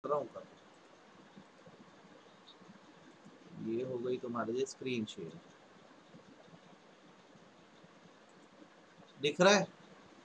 रहा हूँ कर। ये हो गई तुम्हारे लिए स्क्रीन शेयर। दिख रहा है?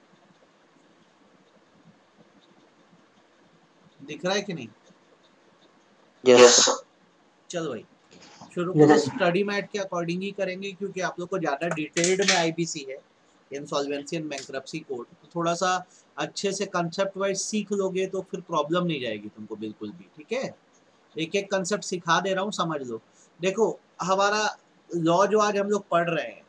दिख रहा है कि नहीं? यस। चलो भाई शुरू करो। स्टडी मैट के अकॉर्डिंग ही करेंगे क्योंकि आप लोग को ज़्यादा डिटेल्ड में आईबीसी है, इंसॉल्वेंसी एंड बैंक्रप्सी कोड, तो थोड़ा सा अच्छे से कंसेप्ट वाइज सीख लोगे तो फिर प्रॉब्लम नहीं जाएगी तुमको बिल्कुल भी। ठीक है, एक एक कंसेप्ट सिखा दे रहा हूँ, समझ लो। देखो हमारा लॉ जो आज हम लोग पढ़ रहे हैं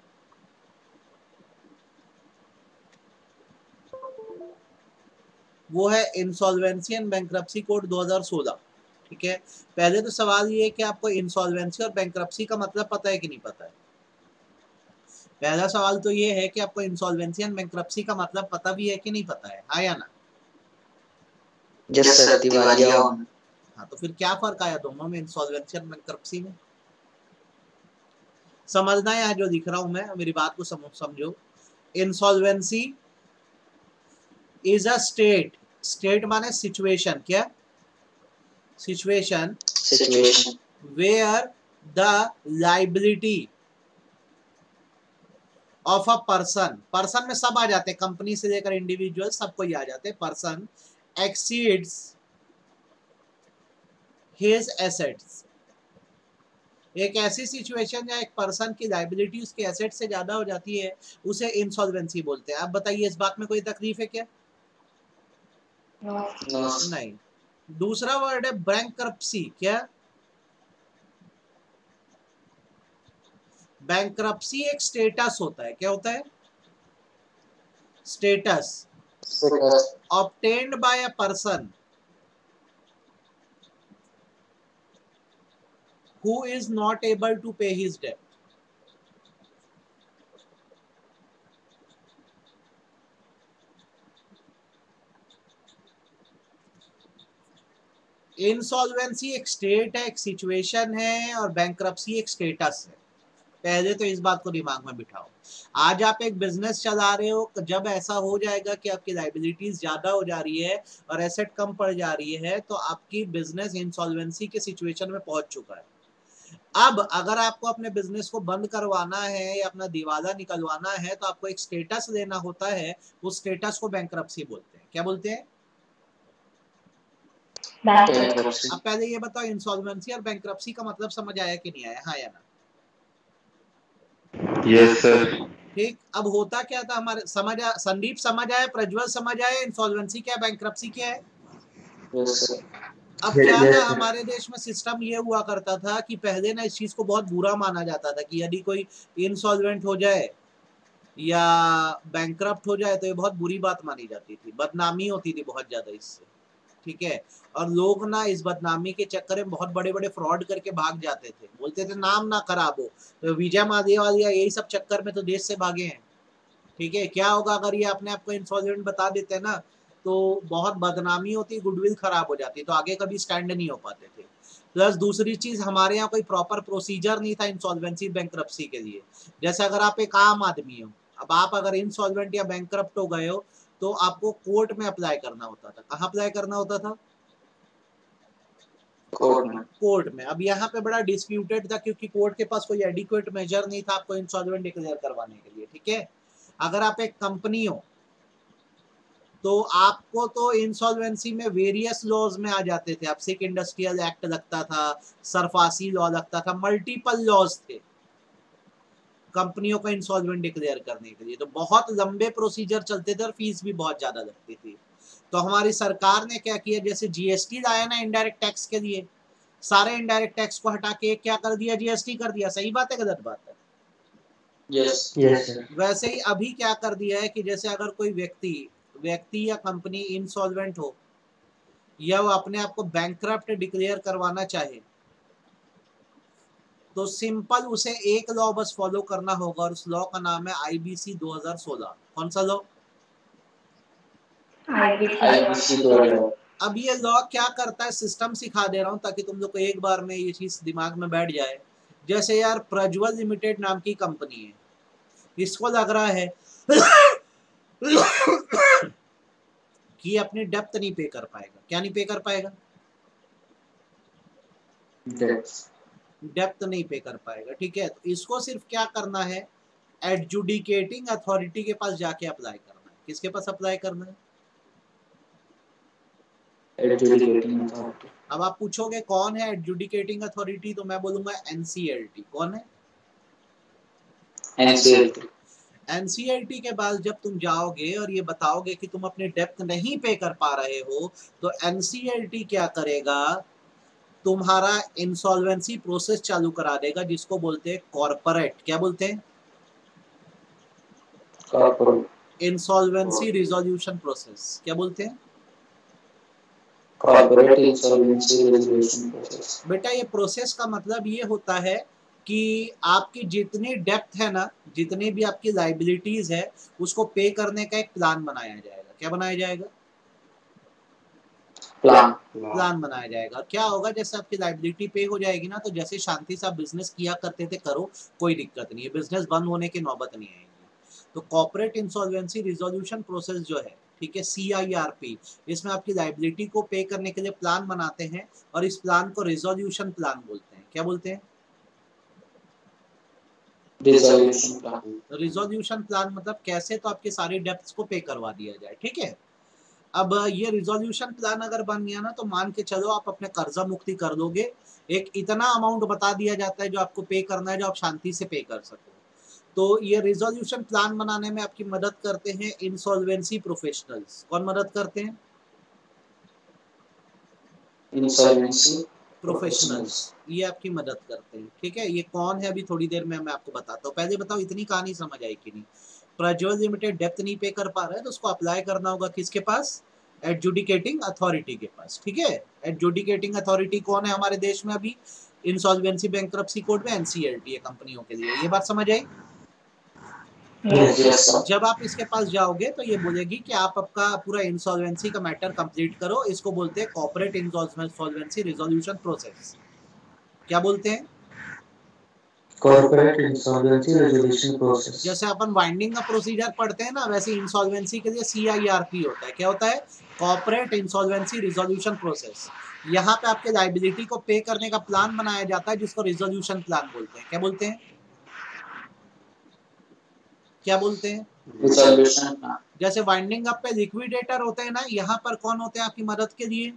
वो है इंसॉल्वेंसी एंड बैंक्रप्सी कोड 2016। ठीक है, पहले तो सवाल ये है कि आपको इंसॉल्वेंसी और बैंक्रप्सी का मतलब पता है कि नहीं पता है। पहला सवाल तो ये है कि आपको इंसॉल्वेंसी एंड बैंक्रप्सी का मतलब पता भी है कि नहीं पता है, हाँ या ना? यस सर, दिवालिया होना। हाँ, तो फिर क्या फर्क आया दोनों में, इंसॉल्वेंसी एंड बैंक्रप्सी में? समझना है यहाँ जो लिख रहा हूं मैं, मेरी बात को समझो। Insolvency is a state, state माने सिचुएशन, क्या situation? Situation where the liability of a person, person में सब आ जाते हैं, कंपनी से लेकर इंडिविजुअल सबको ही आ जाते हैं। पर्सन एक्सीड्स हिज एसेट्स, एक ऐसी सिचुएशन जहाँ एक पर्सन की लाइबिलिटी उसके एसेट से ज्यादा हो जाती है, उसे इंसॉल्वेंसी बोलते हैं। आप बताइए इस बात में कोई तकलीफ है क्या? नो। नहीं। दूसरा वर्ड है बैंक्रप्सी, क्या? बैंक्रप्सी एक स्टेटस होता है, क्या होता है? Status obtained by a person who is not able to pay his debt. Insolvency एक स्टेट है, एक सिचुएशन है, और बैंक्रप्सी एक स्टेटस है। पहले तो इस बात को दिमाग में बिठाओ। आज आप एक बिजनेस चला रहे हो, जब ऐसा हो जाएगा कि आपकी लाइबिलिटीज ज्यादा हो जा रही है और एसेट कम पड़ जा रही है, तो आपकी बिजनेस इंसॉल्वेंसी के सिचुएशन में पहुंच चुका है। अब अगर आपको अपने बिजनेस को बंद करवाना है या अपना दिवाला निकलवाना है तो आपको एक स्टेटस लेना होता है, उस स्टेटस को बैंक्रप्सी बोलते हैं। क्या बोलते हैं? अब पहले ये बताओ, इंसॉल्वेंसी और बैंक्रप्सी का मतलब समझ आया कि नहीं आया, हाँ या ना? Yes sir. ठीक, अब होता क्या था हमारे, संदीप समझ आया, प्रज्वल समझ आया, इंसॉल्वेंसी क्या है, बैंक्रप्सी क्या है? Yes sir. अब क्या था हमारे देश में सिस्टम ये हुआ करता था कि पहले ना इस चीज को बहुत बुरा माना जाता था कि यदि कोई इंसॉल्वेंट हो जाए या बैंक्रप्ट हो जाए तो ये बहुत बुरी बात मानी जाती थी, बदनामी होती थी बहुत ज्यादा इससे। ठीक है, और लोग ना इस बदनामी के चक्कर में बहुत बड़े बड़े फ्रॉड करके भाग जाते थे, बोलते थे नाम ना खराब हो। तो विजय माल्या वालिया यही सब चक्कर में तो देश से भागे हैं। ठीक है, क्या होगा अगर ये अपने आप को इंसॉल्वेंट बता देते ना, तो बहुत बदनामी होती, गुडविल खराब हो जाती, तो आगे कभी स्टैंड नहीं हो पाते थे। प्लस दूसरी चीज, हमारे यहाँ कोई प्रॉपर प्रोसीजर नहीं था इंसॉल्वेंसी बैंक्रप्सी के लिए। जैसे अगर आप एक आम आदमी हो, अब आप अगर इंसॉल्वेंट या बैंक्रप्ट हो गए हो तो आपको कोर्ट में अप्लाई करना होता था। कहाँ अप्लाई करना होता था? कोर्ट में। अब यहाँ पे बड़ा डिस्प्यूटेड था क्योंकि कोर्ट के पास कोई एडिक्वेट मेजर नहीं था आपको इंसॉल्वेंट डिक्लेयर करवाने के लिए। ठीक है, अगर आप एक कंपनी हो तो आपको तो इंसॉल्वेंसी में वेरियस लॉज में आ जाते थे। अब सिक इंडस्ट्रियल एक्ट लगता था, सरफासी लॉ लगता था, मल्टीपल लॉज थे कंपनियों को इंसॉल्वेंट डिक्लेयर करने के लिए। तो बहुत लंबे प्रोसीजर चलते थे और फीस भी बहुत ज्यादा लगती थी। तो हमारी सरकार ने क्या किया, जैसे जीएसटी लाया ना इनडायरेक्ट टैक्स के लिए, सारे इनडायरेक्ट टैक्स को हटा के क्या कर दिया, जीएसटी कर दिया। सही बात है गलत बात है? यस। वैसे ही अभी क्या कर दिया है कि जैसे अगर कोई व्यक्ति या कंपनी इंसॉल्वेंट हो या वो अपने आप को बैंकरप्ट डिक्लेयर करवाना चाहे तो सिंपल उसे एक लॉ बस फॉलो करना होगा, और उस लॉ का नाम है आईबीसी 2016। कौन सा लॉ? आईबीसी 2000। अब ये लॉ क्या करता है, सिस्टम सिखा दे रहा हूं ताकि तुम लोग को एक बार में ये चीज दिमाग में बैठ जाए। जैसे यार प्रज्वल लिमिटेड नाम की कंपनी है, इसको लग रहा है कि अपनी डेप्थ नहीं पे कर पाएगा। क्या नहीं पे कर पाएगा? डेप्थ नहीं पे कर पाएगा, ठीक है। तो इसको सिर्फ क्या करना है, एडजुडिकेटिंग अथॉरिटी के पास जाके अप्लाई करना है। किसके पास अप्लाई करना है? Adjudicating authority. अब आप पूछोगे कौन है एडजुडिकेटिंग अथॉरिटी, तो मैं बोलूंगा एनसीएलटी। कौन है? एनसीएलटी। एनसीएलटी के बाद जब तुम जाओगे और ये बताओगे कि तुम अपने डेप्थ नहीं पे कर पा रहे हो, तो एनसीएलटी क्या करेगा, तुम्हारा इंसॉल्वेंसी प्रोसेस चालू करा देगा, जिसको बोलते हैं कॉर्पोरेट, क्या बोलते हैं? Corporate insolvency resolution process. क्या बोलते हैं? Corporate insolvency resolution process. बेटा ये प्रोसेस का मतलब ये होता है कि आपकी जितनी डेप्थ है ना, जितनी भी आपकी लाइबिलिटीज है, उसको पे करने का एक प्लान बनाया जाएगा। क्या बनाया जाएगा? प्लान बनाया जाएगा। क्या होगा, जैसे आपकी लाइबिलिटी पे हो जाएगी ना, तो जैसे शांति से आप बिजनेस किया करते थे करो, कोई दिक्कत नहीं है, बिजनेस बंद होने की नौबत नहीं आएगी। तो कॉर्पोरेट इंसॉल्वेंसी रिजोल्यूशन प्रोसेस जो है, ठीक है, CIRP, इसमें आपकी लाइबिलिटी को पे करने के लिए प्लान बनाते हैं, और इस प्लान को रिजोल्यूशन प्लान बोलते हैं। क्या बोलते हैं? Resolution plan. रिजोल्यूशन प्लान मतलब कैसे तो आपके सारे डेप्ट्स को पे करवा दिया जाए, ठीक है। अब ये रिजोल्यूशन प्लान अगर बन गया ना, तो मान के चलो आप अपने कर्जा मुक्ति कर दोगे। एक इतना अमाउंट बता दिया जाता है जो आपको पे करना है, जो आप शांति से पे कर सको। तो ये रिजोल्यूशन प्लान बनाने में आपकी मदद करते हैं इंसॉल्वेंसी प्रोफेशनल्स। कौन मदद करते हैं? इंसॉल्वेंसी प्रोफेशनल्स, ये आपकी मदद करते हैं, ठीक है। ये कौन है अभी थोड़ी देर में मैं आपको बताता हूँ। पहले बताओ इतनी कहानी समझ आई कि नहीं? प्रज्वल लिमिटेड डेप्थ नहीं पे कर पा रहा है, तो उसको अप्लाई करना होगा किसके पास? एडजुडिकेटिंग अथॉरिटी के पास, ठीक है। एडजुडिकेटिंग अथॉरिटी कौन है हमारे देश में अभी इंसॉल्वेंसी बैंक्रप्सी कोड में? एनसीएलटी है कंपनियों के लिए। ये बात समझ आई? जब आप इसके पास जाओगे तो ये बोलेगी कि आप आपका पूरा इंसॉल्वेंसी का मैटर कंप्लीट करो। इसको बोलते हैं कॉर्पोरेट इंसॉल्वेंसी रिजोल्यूशन प्रोसेस। क्या बोलते हैं? Corporate insolvency resolution process. जैसे अपन वाइंडिंग का प्रोसीजर पढ़ते हैं ना, वैसे इंसॉल्वेंसी के लिए CIRP होता है। क्या होता है? Corporate insolvency resolution process. यहाँ पे आपके लाइबिलिटी को पे करने का प्लान बनाया जाता है, जिसको रिजोल्यूशन प्लान बोलते हैं। क्या बोलते हैं? क्या बोलते हैं? Resolution plan. जैसे वाइंडिंग अप पे लिक्विडेटर होते हैं ना, यहाँ पर कौन होते हैं आपकी मदद के लिए?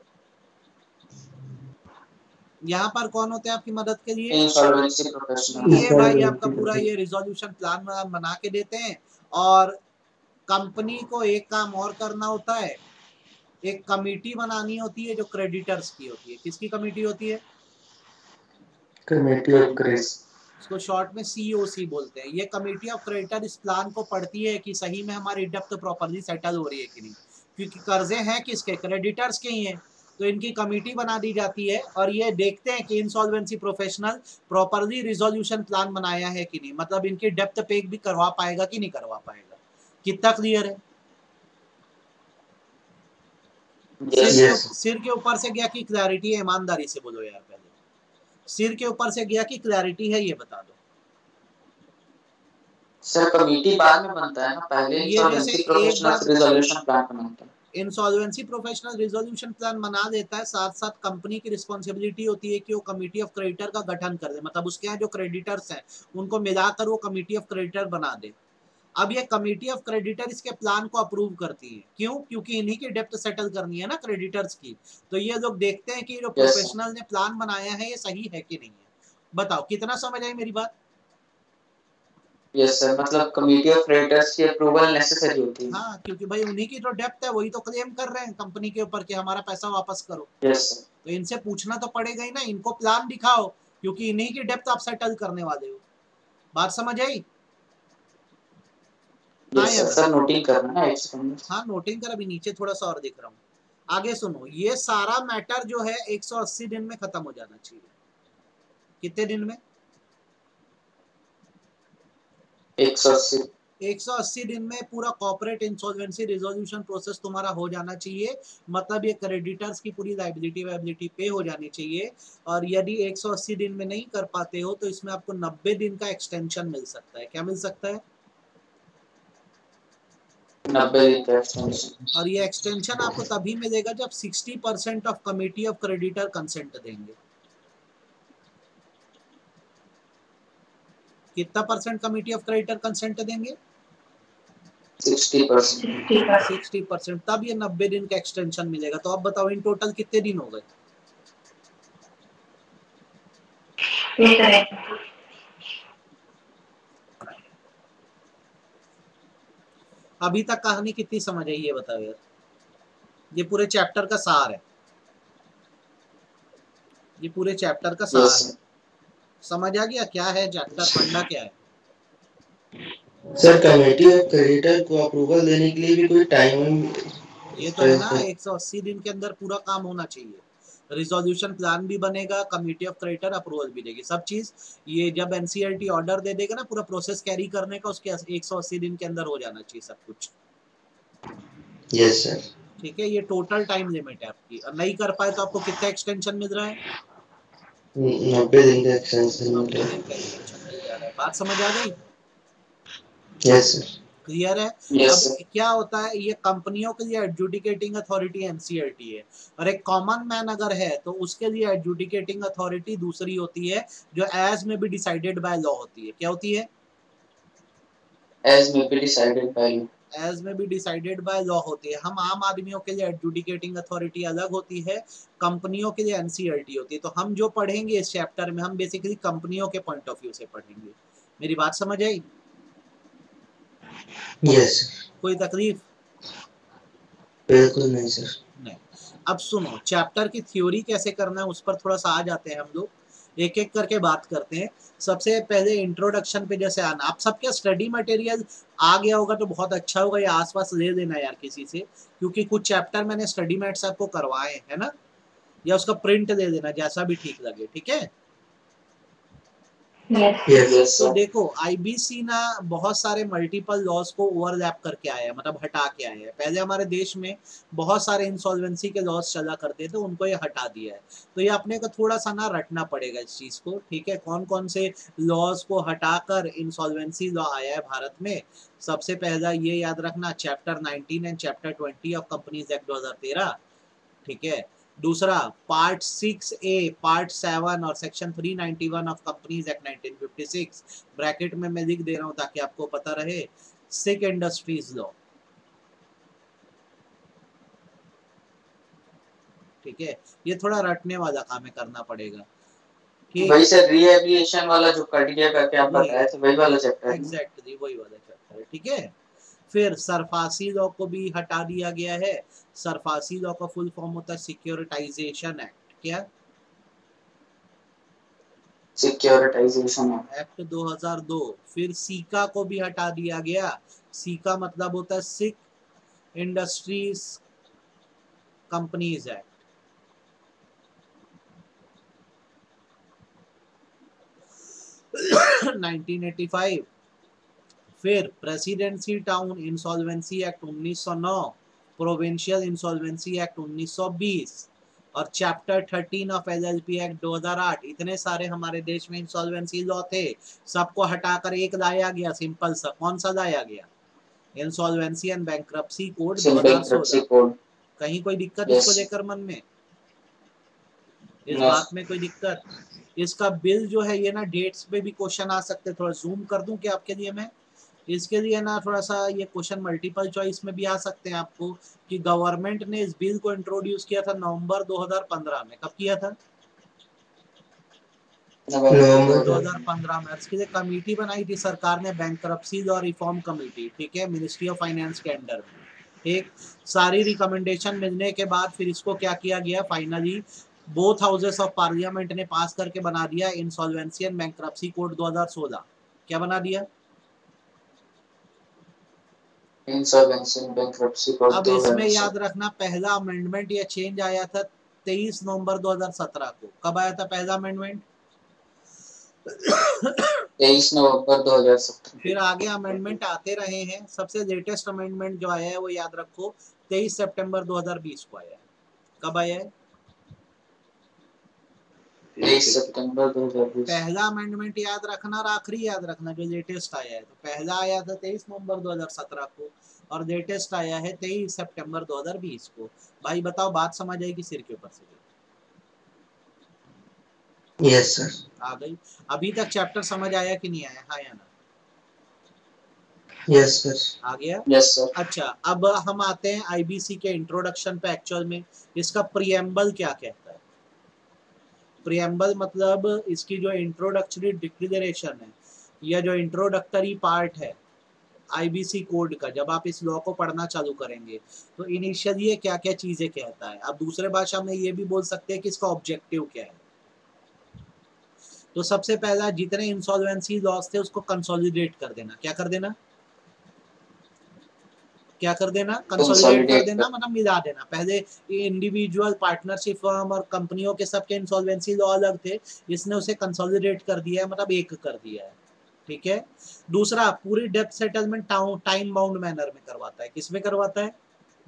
यहाँ पर कौन होते हैं आपकी मदद के लिए? Insolvency professional. ये भाई आपका पूरा ये रिजोल्यूशन प्लान बना के देते हैं। और कंपनी को एक काम और करना होता है, एक कमेटी बनानी होती है जो क्रेडिटर्स की होती है। किसकी कमेटी होती है? Committee of creditors. इसको शॉर्ट में COC बोलते हैं। ये कमेटी ऑफ क्रेडिटर इस प्लान को पढ़ती है कि सही में हमारी डेप्थ प्रॉपर्ली सेटल हो रही है कि नहीं, क्योंकि कर्जे हैं किसके? क्रेडिटर्स के ही हैं। तो इनकी कमेटी बना दी जाती है और ये देखते हैं कि insolvency professional properly resolution plan बनाया है कि नहीं, मतलब इनकी डेप्थ पे भी करवा पाएगा कि नहीं करवा पाएगा। कितना क्लियर है? सिर के ऊपर से गया कि क्लैरिटी है? ईमानदारी से बोलो यार, पहले सिर के ऊपर से गया कि क्लैरिटी है, ये बता दो। सर कमेटी बाद में बनता है ना, पहले इंसॉल्वेंसी प्रोफेशनल रिजोल्यूशन प्लान बनाता है। इंसॉल्वेंसी प्रोफेशनल रिजोल्यूशन प्लान बना देता है, साथ साथ कंपनी की रिस्पॉन्सिबिलिटी होती है कि वो कमेटी ऑफ क्रेडिटर का गठन कर दे, मतलब उसके यहाँ जो क्रेडिटर्स हैं उनको मिलाकर वो कमेटी ऑफ क्रेडिटर बना दे। अब ये कमेटी ऑफ क्रेडिटर इसके प्लान को अप्रूव करती है। क्यों? क्योंकि इन्हीं की डेप्थ सेटल करनी है ना क्रेडिटर्स की। तो ये लोग देखते हैं कि जो प्रोफेशनल ने प्लान बनाया है ये सही है कि नहीं है। बताओ कितना समझ आई मेरी बात? यस सर, मतलब कमेटी ऑफ क्रेडिटर्स की अप्रूवल नेसेसरी होती है। हाँ, क्योंकि भाई उन्हीं की जो डेप्थ है वही तो क्लेम कर रहे हैं कंपनी के ऊपर कि हमारा पैसा वापस करो। Yes sir. तो इनसे पूछना तो पड़ेगा ही ना, इनको प्लान दिखाओ, क्योंकि इन्हीं की डेप्थ आप सेटल करने वाले हो। बात समझ आई? यस सर, नोटिंग करना है 1 सेकंड। हाँ नोटिंग कर, अभी नीचे थोड़ा सा और दिख रहा हूँ। आगे सुनो, ये सारा मैटर जो है 180 दिन में खत्म हो जाना चाहिए। कितने दिन में? 180 दिन में पूरा कॉर्पोरेट इंसॉल्वेंसी रिजोल्यूशन प्रोसेस तुम्हारा हो जाना चाहिए। मतलब ये क्रेडिटर्स की पूरी लायबिलिटी पे हो जानी चाहिए। और यदि 180 दिन में नहीं कर पाते हो तो इसमें आपको 90 दिन का एक्सटेंशन मिल सकता है। क्या मिल सकता है? 90 दिन का एक्सटेंशन। और ये एक्सटेंशन आपको तभी मिलेगा जब 60% of committee of creditor consent देंगे। कितना percent committee of creditor consent देंगे? 60%। तब ये 90 दिन का एक्सटेंशन मिलेगा। तो अब बताओ इन टोटल कितने दिन हो गए? अभी तक कहानी कितनी समझ आई ये बताओ यार। ये पूरे चैप्टर का सार है, ये पूरे चैप्टर का सार है। समझ आ गया क्या है चैप्टर, फंडा क्या है? सर कमेटी ऑफ क्रेडिटर को अप्रूवल देने के लिए भी कोई टाइम? ये तो है ना, 180 दिन के अंदर पूरा काम होना चाहिए। रिजोल्यूशन प्लान भी बनेगा, कमेटी ऑफ क्रेडिटर अप्रूवल भी देगी, सब चीज। ये जब एनसीएलटी ऑर्डर दे देगा ना पूरा प्रोसेस कैरी करने का, उसके 180 दिन के अंदर हो जाना चाहिए सब कुछ। Yes sir. ठीक है, ये टोटल टाइम लिमिट है आपकी। और नहीं कर पाए तो आपको कितना एक्सटेंशन मिल रहा है? 90 दिन का एक्सटेंशन मिल रहा है। 90 दिन का एक्सटेंशन मिल जा रहा है। बात समझ आ गई? Yes sir. क्लियर है? yes, अब क्या होता है, ये कंपनियों के लिए एडजुडिकेटिंग अथॉरिटी एनसीएलटी है, और एक कॉमन मैन अगर है तो उसके लिए एडजुडिकेटिंग अथॉरिटी दूसरी होती है, जो as may be decided by law होती है। क्या होती है? As may be decided by law. As may भी डिसाइडेड बाय लॉ होती है। हम आम आदमियों के लिए एडजुडिकेटिंग अथॉरिटी अलग होती है, कंपनियों के लिए एनसीएलटी होती है। तो हम जो पढ़ेंगे इस चैप्टर में, हम बेसिकली कंपनियों के पॉइंट ऑफ व्यू से पढ़ेंगे। मेरी बात समझ आई? यस। कोई तकलीफ? बिल्कुल नहीं सर। नहीं। अब सुनो, चैप्टर की थ्योरी कैसे करना है उस पर थोड़ा सा आ जाते हैं हम लोग, एक एक करके बात करते हैं। सबसे पहले इंट्रोडक्शन पे जैसे आना, आप सबके स्टडी मटेरियल आ गया होगा तो बहुत अच्छा होगा, या आसपास ले लेना यार किसी से, क्योंकि कुछ चैप्टर मैंने स्टडी मैट्स आपको करवाए है ना, या उसका प्रिंट दे देना जैसा भी ठीक लगे। ठीक है? yes. तो देखो आईबीसी ना बहुत सारे मल्टीपल लॉज को ओवरलैप करके आया है, मतलब हटा के आया है। पहले हमारे देश में बहुत सारे इंसॉल्वेंसी के लॉज चला करते थे, उनको ये हटा दिया है। तो ये अपने को थोड़ा सा ना रटना पड़ेगा इस चीज को। ठीक है, कौन कौन से लॉज को हटाकर इंसॉल्वेंसी लॉ आया है भारत में? सबसे पहला ये याद रखना, chapter 19 and chapter 20 of companies act 2013। ठीक है। दूसरा पार्ट 6A, पार्ट 7 और section 391 of companies act 1956। Bracket में मैं लिख दे रहा हूं ताकि आपको पता रहे, सिक इंडस्ट्रीज लॉ। ठीक है, ये थोड़ा रटने वाला काम है, करना पड़ेगा। ठीक, वही सर रीएविएशन वाला जो कट गया करके आप बताए थे, वही वाला चैप्टर है। एग्जैक्टली वही वाला चैप्टर है। ठीक है। फिर सरफासी लॉ को भी हटा दिया गया है। सरफासी लॉ का फुल फॉर्म होता है सिक्योरिटाइजेशन एक्ट। क्या? Securitisation act 2002। फिर सीका को भी हटा दिया गया। सीका मतलब होता है सिक इंडस्ट्रीज कंपनीज एक्ट। (1985). 1985। फिर presidency town insolvency act 1909, provincial insolvency act 1920 और चैप्टर 13 ऑफ एलएलपी एक्ट 2008। इतने सारे हमारे देश में इंसॉल्वेंसी लॉ थे, सबको हटाकर एक लाया गया सिंपल सा। कौन सा लाया गया? Insolvency and bankruptcy code 2016। कहीं कोई दिक्कत इसको लेकर मन में? इस बात में कोई दिक्कत? इसका बिल जो है ये ना डेट्स पे भी क्वेश्चन आ सकते, थोड़ा जूम कर दूं क्या आपके लिए मैं? इसके लिए ना थोड़ा सा ये क्वेश्चन मल्टीपल चॉइस में भी आ सकते हैं आपको, कि गवर्नमेंट ने इस बिल को इंट्रोड्यूस किया था नवंबर 2015 में। कब किया था? नवंबर 2015 में। इसके लिए कमेटी बनाई थी सरकार ने, बैंक्रप्सी लॉ रिफॉर्म कमेटी। ठीक है, मिनिस्ट्री ऑफ फाइनेंस के अंडर में। ठीक, सारी रिकमेंडेशन मिलने के बाद फिर इसको क्या किया गया, finally both houses of parliament ने पास करके बना दिया इंसॉल्वेंसी एंड बैंक्रप्सी कोड 2016। क्या बना दिया? Insolvency and bankruptcy code. अब इसमें याद रखना पहला अमेंडमेंट या चेंज आया था 23 नवंबर 2017 को। कब आया था पहला अमेंडमेंट? 23 नवंबर 2017। फिर आगे अमेंडमेंट आते रहे हैं। सबसे लेटेस्ट अमेंडमेंट जो आया है वो याद रखो 23 सितंबर 2020 को आया है। कब आया है? 23 सितंबर 2020। पहला अमेंडमेंट याद रखना और आखिरी याद रखना जो लेटेस्ट आया है। तो पहला आया था 23 नवंबर 2017 को और लेटेस्ट आया है 23 सितंबर 2020 को। भाई बताओ बात समझ आएगी सिर के ऊपर से? Yes sir. आ गई। अभी तक चैप्टर समझ आया कि नहीं आया? हाँ या ना? Yes sir. आ गया? Yes sir. अच्छा, अब हम आते हैं आईबीसी के इंट्रोडक्शन पे। एक्चुअल में इसका प्रीएम्बल क्या कहता है? प्रीएम्बल मतलब इसकी जो इंट्रोडक्टरी डिक्लेरेशन है या जो इंट्रोडक्टरी पार्ट है आईबीसी कोड का, जब आप इस लॉ को पढ़ना चालू करेंगे तो इनिशियली ये क्या क्या चीजें कहता है। अब दूसरे भाषा में ये भी बोल सकते हैं कि इसका ऑब्जेक्टिव क्या है। तो सबसे पहला, जितने इंसॉल्वेंसी लॉस थे उसको कंसोलिडेट कर देना। क्या कर देना? क्या कर देना? कंसोलिडेट कर देना, मतलब मिला देना। पहले इंडिविजुअल, पार्टनरशिप फर्म और कंपनियों के सबके इंसॉल्वेंसी लॉ अलग थे, इसने उसे कंसोलिडेट कर दिया है, मतलब एक कर दिया है। ठीक है। दूसरा, पूरी डेब्ट सेटलमेंट टाइम बाउंड मैनर में करवाता है। किसमें करवाता है?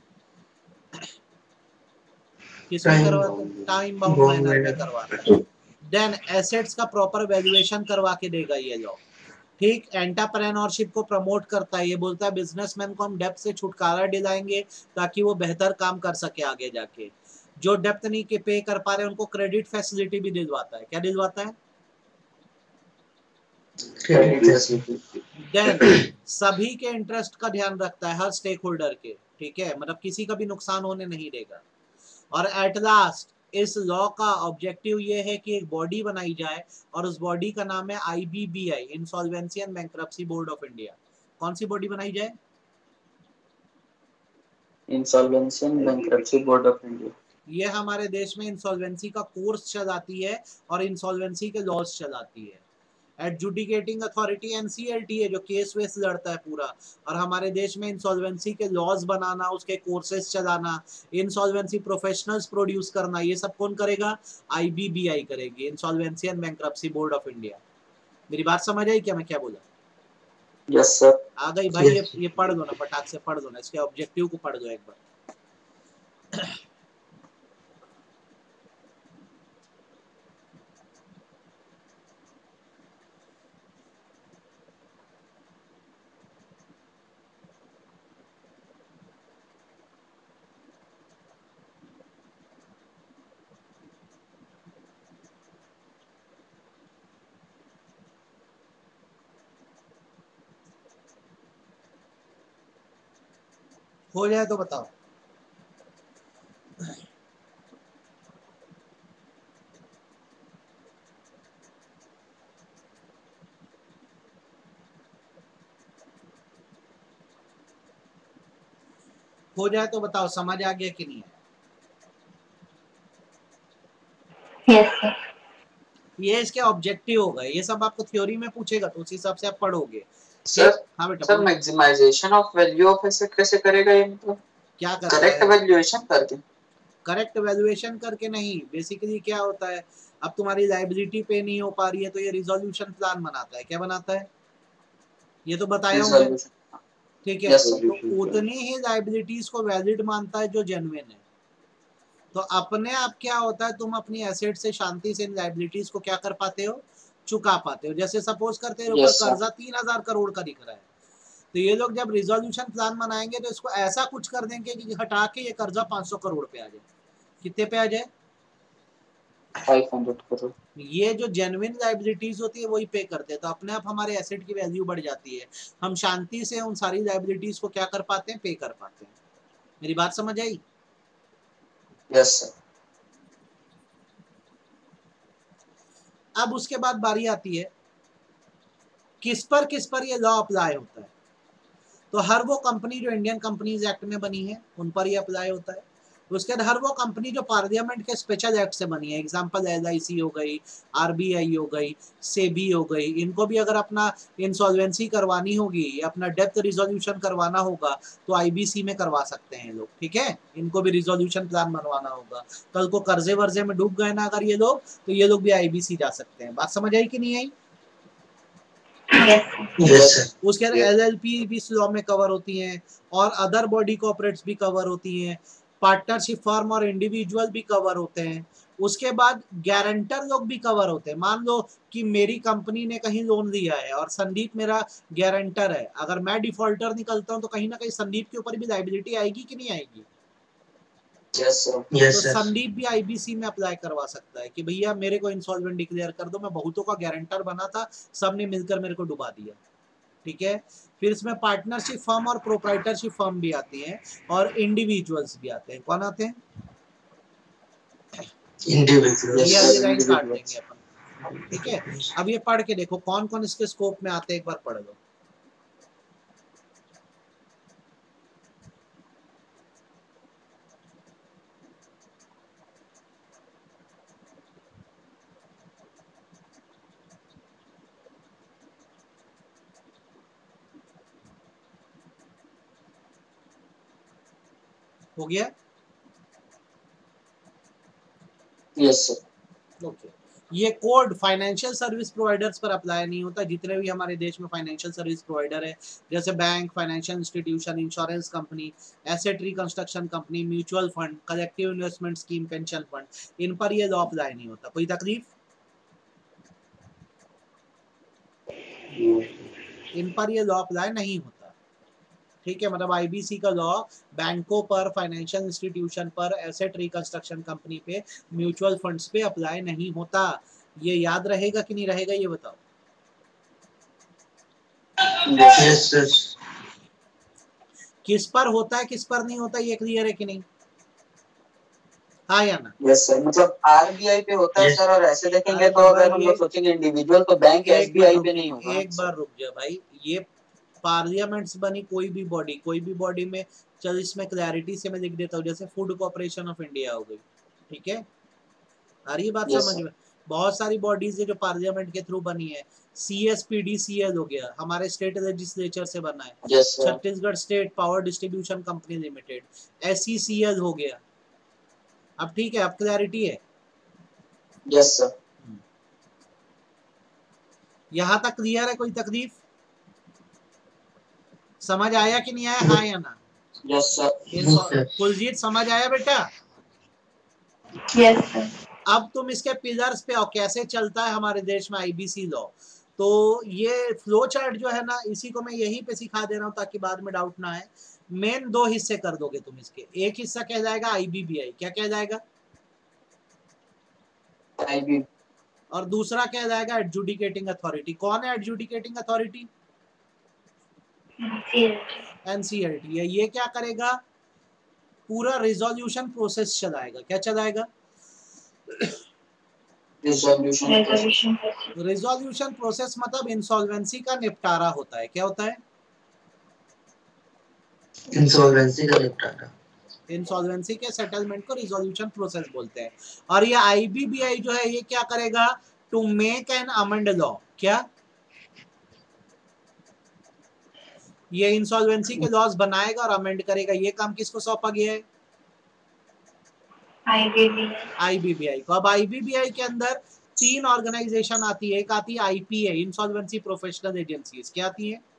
किसमें करवाता है? टाइम बाउंड मैनर में करवाता है। देन एसेट्स का प्रॉपर वैल्यूएशन करवा के देगा ये लॉ। ठीक। एंटरप्रेन्योरशिप को प्रमोट करता है, ये बोलता है बिजनेसमैन को हम डेप्थ से छुटकारा दिलाएंगे ताकि वो बेहतर काम कर सके आगे जाके। जो डेप्थ नहीं के पे कर पा रहे उनको क्रेडिट फैसिलिटी भी दिलवाता है। क्या दिलवाता है? देन सभी के इंटरेस्ट का ध्यान रखता है, हर स्टेक होल्डर के। ठीक है, मतलब किसी का भी नुकसान होने नहीं देगा। और एट लास्ट इस लॉ का ऑब्जेक्टिव ये है कि एक बॉडी बनाई जाए और उस बॉडी का नाम है IBBI, insolvency and bankruptcy board of India. कौन सी बॉडी बनाई जाए? Insolvency and bankruptcy board of India. ये हमारे देश में इंसॉल्वेंसी का कोर्स चलाती है और इंसॉल्वेंसी के लॉज चलाती है। एडजुडिकेटिंग अथॉरिटी एनसीएलटी है, जो केस वेस लड़ता है पूरा। और हमारे देश में इंसॉल्वेंसी के लॉज बनाना, उसके कोर्सेज चलाना, इंसॉल्वेंसी प्रोफेशनल्स प्रोड्यूस करना, ये सब कौन करेगा? आईबीबीआई करेगी, insolvency and bankruptcy board of India. मेरी बात समझ आई क्या मैं क्या बोला? Yes sir. आ गई भाई। ये पढ़ दो ना, फटाक से पढ़ दो ना, इसके ऑब्जेक्टिव को पढ़ दो एक बार। हो जाए तो बताओ। हो जाए तो बताओ, समझ आ गया कि नहीं है? Yes sir. ये इसके ऑब्जेक्टिव हो गए। ये सब आपको थ्योरी में पूछेगा तो उस हिसाब से आप पढ़ोगे। सर, हाँ बेटा। Sir maximisation of value of asset कैसे करेगा ये? मतलब क्या करता करेक्ट है? वैल्यूएशन करके। करेक्ट वैल्यूएशन करके नहीं, बेसिकली क्या होता है, अब तुम्हारी लायबिलिटी पे नहीं हो पा रही है तो ये रिजोल्यूशन प्लान बनाता है। क्या बनाता है? ये तो बताया हूं मैं। ठीक है। तो उतनी ही लायबिलिटीज को वैलिड मानता है जो जेन्युइन है। तो अपने आप क्या होता है, तुम अपनी एसेट से शांति से इन लायबिलिटीज को क्या कर पाते हो? चुका पाते हो। जैसे सपोज करते हैं ऊपर कर्जा 3000 करोड़ का दिख रहा है, तो ये लोग जब रिजोल्यूशन प्लान बनाएंगे तो इसको ऐसा कुछ कर देंगे कि हटा के ये कर्जा 500 करोड़ पे आ जाए। कितने पे आ जाए? 500 करोड़। ये जो जेन्युइन लायबिलिटीज होती है वही पे करते हैं, तो अपने आप हमारे एसेट की वैल्यू बढ़ जाती है। हम शांति से उन सारी लायबिलिटीज को क्या कर पाते हैं? पे कर पाते हैं। मेरी बात समझ आई? Yes sir. अब उसके बाद बारी आती है किस पर ये लॉ अप्लाई होता है। तो हर वो कंपनी जो इंडियन कंपनीज एक्ट में बनी है उन पर ये अप्लाई होता है। उसके बाद हर वो कंपनी जो पार्लियामेंट के स्पेशल एक्ट से बनी है, एग्जांपल एलआईसी हो गई, आरबीआई हो गई, सेबी हो गई, इनको भी अगर अपना इंसॉल्वेंसी करवानी होगी या अपना डेप्थ रिजोल्यूशन करवाना होगा तो आईबीसी में करवा सकते हैं लोग। ठीक है, इनको भी रिजोल्यूशन प्लान बनवाना होगा। कल को कर्जे वर्जे में डूब गए ना अगर ये लोग, तो ये लोग भी आईबीसी जा सकते हैं। बात समझ आई कि नहीं आई? उसके बाद एलएलपी भी इस लॉ में कवर होती हैं और अदर बॉडी कॉर्पोरेट्स भी कवर होती हैं, पार्टनरशिप फर्म और इंडिविजुअल भी कवर होते हैं। उसके बाद गारंटर लोग भी कवर होते हैं। मान लो कि मेरी कंपनी ने कहीं लोन लिया है और संदीप मेरा गारंटर है, अगर मैं डिफॉल्टर निकलता हूं तो कहीं ना कहीं संदीप के ऊपर भी लायबिलिटी आएगी कि नहीं आएगी? यस तो सर। संदीप भी आईबीसी में अप्लाई करवा सकता है कि भैया मेरे को इंसॉल्वेंट डिक्लेयर कर दो, मैं बहुतों का गारंटर बना था, सबने मिलकर मेरे को डुबा दिया। ठीक है, फिर इसमें पार्टनरशिप फर्म और प्रोप्राइटरशिप फर्म भी आती हैं और इंडिविजुअल्स भी आते हैं। कौन आते हैं? इंडिविजुअल्स। ये अभी लाइन काट देंगे अपन। ठीक है, अब ये पढ़ के देखो कौन कौन इसके स्कोप में आते हैं, एक बार पढ़ लो। हो गया? Yes sir. ओके, ये कोड फाइनेंशियल सर्विस प्रोवाइडर्स पर अप्लाई नहीं होता। जितने भी हमारे देश में फाइनेंशियल सर्विस प्रोवाइडर है, जैसे bank, financial institution, insurance company, asset reconstruction company, mutual fund, collective investment scheme, pension fund, इन पर ये लॉ अप्लाई नहीं होता। कोई तकलीफ? इन पर ये लॉ अप्लाई नहीं होता। ठीक है, मतलब आईबीसी का लॉ बैंकों पर, फाइनेंशियल इंस्टीट्यूशन पर, एसेट रिकंस्ट्रक्शन कंपनी पे, म्यूचुअल फंड्स पे अप्लाई नहीं होता। ये याद रहेगा कि नहीं रहेगा, ये बताओ। Yes sir. किस पर होता है, किस पर नहीं होता, ये क्लियर है कि नहीं? हाँ या ना? यस सर, मतलब आरबीआई पे होता है सर, और ऐसे देखेंगे तो अगर हम लोग सोचेंगे इंडिविजुअल तो बैंक एसबीआई पे नहीं होगा। एक बार रुक जा भाई, ये पार्लियामेंट्स बनी कोई भी बॉडी में, चल इसमें क्लैरिटी से मैं लिख देता हूँ, जैसे फूड कॉर्पोरेशन ऑफ इंडिया हो गई। ठीक है, आ रही बात समझ में? बहुत सारी बॉडीज है जो पार्लियामेंट के थ्रू बनी है। CSPDCL हो गया, हमारे स्टेट लेजिस्लेचर से बना है। Chhattisgarh state power distribution company limited, SECL हो गया। अब ठीक है, अब क्लैरिटी है? Yes sir. यहां तक क्लियर है? कोई तकलीफ? समझ आया कि नहीं आया? हाँ या ना? Yes sir. कुलजीत समझ आया बेटा? Yes sir. अब तुम इसके पिलर्स पे आओ, कैसे चलता है हमारे देश में आईबीसी लॉ। तो ये फ्लो चार्ट जो है ना, इसी को मैं यहीं पे सिखा दे रहा हूँ ताकि बाद में डाउट ना आए। मेन दो हिस्से कर दोगे तुम इसके। एक हिस्सा कह जाएगा आईबीबीआई, क्या कह जाएगा? आईबी। और दूसरा क्या जाएगा? Adjudicating authority. कौन है एडजुडिकेटिंग अथॉरिटी? एनसीएलटी है। ये क्या करेगा? पूरा रिजोल्यूशन प्रोसेस चलाएगा। क्या चलाएगा? रिजोल्यूशन प्रोसेस मतलब इंसॉल्वेंसी का निपटारा होता है। क्या होता है? इंसॉल्वेंसी का निपटारा। इंसॉल्वेंसी के सेटलमेंट को रिजोल्यूशन प्रोसेस बोलते हैं। और ये आईबीबीआई जो है, ये क्या करेगा? To make an amend law. क्या? ये इंसॉल्वेंसी के लॉज बनाएगा और अमेंड करेगा। ये काम किसको सौंपा गया है? आईबीबीआई को। अब आईबीबीआई के अंदर 3 ऑर्गेनाइजेशन आती है। एक आती है आईपीए, इंसॉल्वेंसी प्रोफेशनल एजेंसीज। क्या आती है?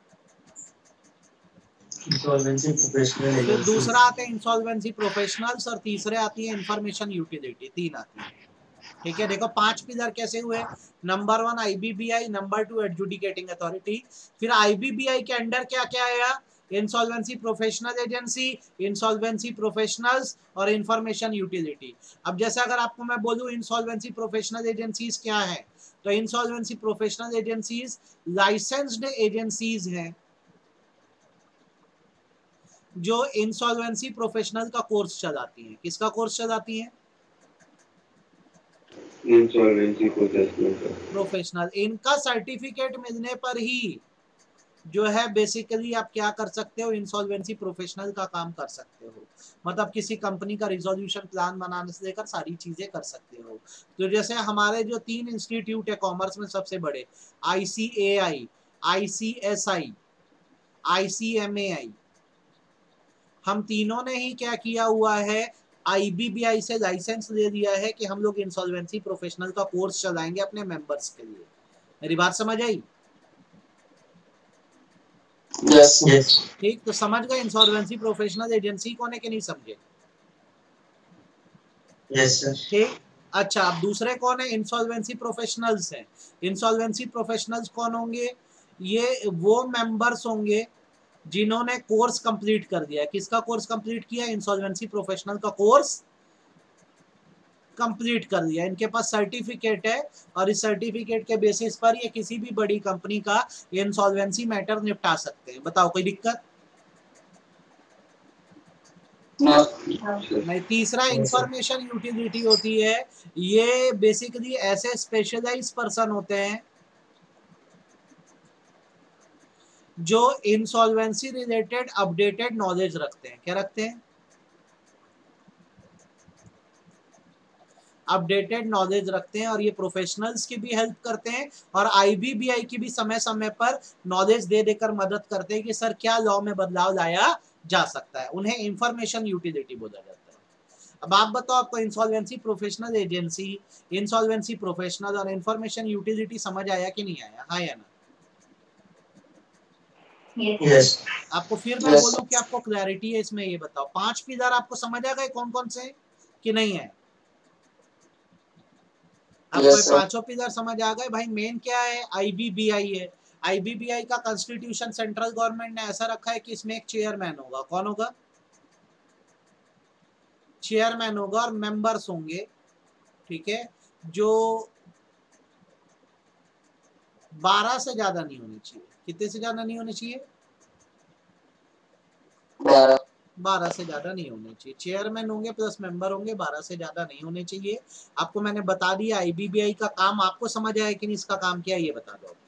Insolvency professional agency. फिर दूसरा आते हैं इंसॉल्वेंसी प्रोफेशनल्स, और तीसरे आती है इंफॉर्मेशन यूटिलिटी। 3 आती है। ठीक है, देखो 5 पिलर कैसे हुए। Number 1 IBBI, number 2 adjudicating authority, फिर आईबीबीआई के अंडर क्या क्या आया? Insolvency professional agency, insolvency professionals और इंफॉर्मेशन यूटिलिटी। अब जैसे अगर आपको मैं बोलूं इंसॉल्वेंसी प्रोफेशनल एजेंसीज क्या है, तो insolvency professional agencies licensed agencies हैं जो इंसॉल्वेंसी प्रोफेशनल का कोर्स चलाती हैं। किसका कोर्स चलाती हैं? Insolvency professional. इनका सर्टिफिकेट मिलने पर ही जो है बेसिकली आप क्या कर सकते हो? इंसॉल्वेंसी प्रोफेशनल का काम कर सकते हो। मतलब किसी कंपनी का रिजोल्यूशन प्लान बनाने से लेकर सारी चीजें कर सकते हो। तो जैसे हमारे जो 3 इंस्टीट्यूट है कॉमर्स में सबसे बड़े, ICAI, ICSI, ICMAI, हम तीनों ने ही क्या किया हुआ है? आईबीबीआई से लाइसेंस ले लिया है कि हम लोग इंसॉल्वेंसी प्रोफेशनल का कोर्स चलाएंगे अपने मेंबर्स के लिए। मेरी बात समझ आई? यस। ठीक, तो समझ गए इंसॉल्वेंसी प्रोफेशनल एजेंसी कौन है कि नहीं समझे? Yes sir. ठीक, अच्छा अब दूसरे कौन है? इंसॉल्वेंसी प्रोफेशनल्स हैं। इंसॉल्वेंसी प्रोफेशनल्स कौन होंगे? ये वो मेंबर्स होंगे जिन्होंने कोर्स कंप्लीट कर दिया। किसका कोर्स कंप्लीट किया? इंसॉल्वेंसी प्रोफेशनल का कोर्स कंप्लीट कर दिया, इनके पास सर्टिफिकेट है और इस सर्टिफिकेट के बेसिस पर ये किसी भी बड़ी कंपनी का इंसॉल्वेंसी मैटर निपटा सकते हैं। बताओ कोई दिक्कत? नहीं। तीसरा इंफॉर्मेशन यूटिलिटी होती है, ये बेसिकली ऐसे स्पेशलाइज पर्सन होते हैं जो इंसॉल्वेंसी रिलेटेड अपडेटेड नॉलेज रखते हैं। क्या रखते हैं? अपडेटेड नॉलेज रखते हैं, और ये प्रोफेशनल्स की भी हेल्प करते हैं और आईबीबीआई की भी समय समय पर नॉलेज दे देकर मदद करते हैं कि सर क्या लॉ में बदलाव लाया जा सकता है। उन्हें इंफॉर्मेशन यूटिलिटी बोला जाता है। अब आप बताओ, आपको insolvency professional agency, insolvency professional और इंफॉर्मेशन यूटिलिटी समझ आया कि नहीं आया? हाँ या ना? यस। आपको फिर मैं बोलूं कि आपको क्लैरिटी है इसमें? ये बताओ, 5 पिलर आपको समझ आ गए कौन कौन से कि नहीं है? आपको ये पांचों पिलर समझ आ गए? भाई मेन क्या है? आईबीबीआई है। आईबीबीआई का कॉन्स्टिट्यूशन सेंट्रल गवर्नमेंट ने ऐसा रखा है कि इसमें एक चेयरमैन होगा। कौन होगा? चेयरमैन होगा और मेंबर्स होंगे, ठीक है, जो 12 से ज्यादा नहीं होनी चाहिए। कितने से ज्यादा नहीं होने चाहिए? 12 से ज्यादा नहीं होने चाहिए। चेयरमैन होंगे प्लस मेंबर होंगे, 12 से ज्यादा नहीं होने चाहिए। आपको मैंने बता दिया आईबीबीआई का काम। आपको समझ आया कि नहीं इसका काम क्या है? ये बता दो।